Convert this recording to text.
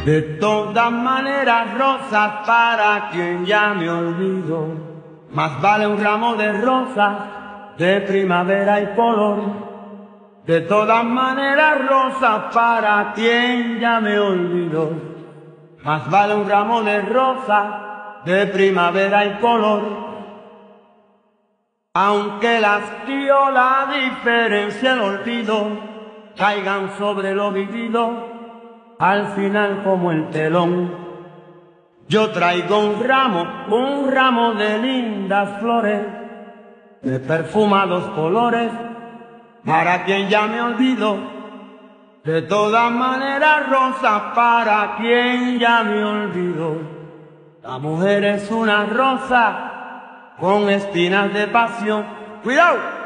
De todas maneras, rosas para quien ya me olvidó. Más vale un ramo de rosas de primavera y color. De todas maneras, rosas para quien ya me olvidó. Más vale un ramo de rosas de primavera y color. Aunque el hastío, la diferencia, el olvido caigan sobre lo vivido, al final como el telón, yo traigo un ramo de lindas flores, de perfumados colores, para quien ya me olvidó. De todas maneras, rosas para quien ya me olvidó. La mujer es una rosa con espinas de pasión. ¡Cuidado!